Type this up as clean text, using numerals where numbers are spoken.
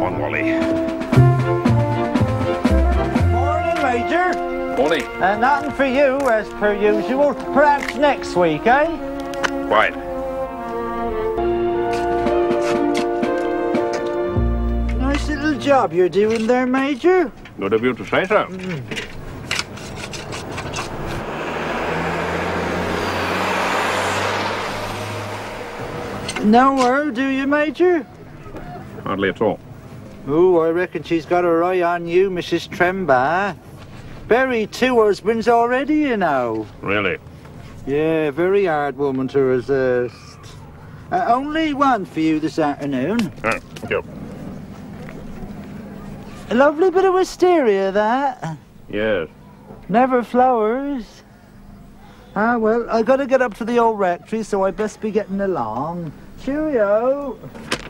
Come on, Wally. Morning, Major. Morning. Nothing for you, as per usual. Perhaps next week, eh? Quite. Nice little job you're doing there, Major. Good of you to say so. Know her, do you, Major? Hardly at all. Oh, I reckon she's got her eye on you, Mrs. Tremba. Buried 2 husbands already, you know. Really? Yeah, very hard woman to resist. Only one for you this afternoon. Thank you. A lovely bit of wisteria, that. Yes. Never flowers. Ah, well, I gotta get up to the old rectory, so I best be getting along. Cheerio.